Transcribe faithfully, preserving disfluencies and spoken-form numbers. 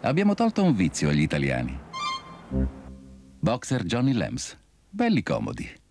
Abbiamo tolto un vizio agli italiani. Boxer Johnny Lems. Belli comodi.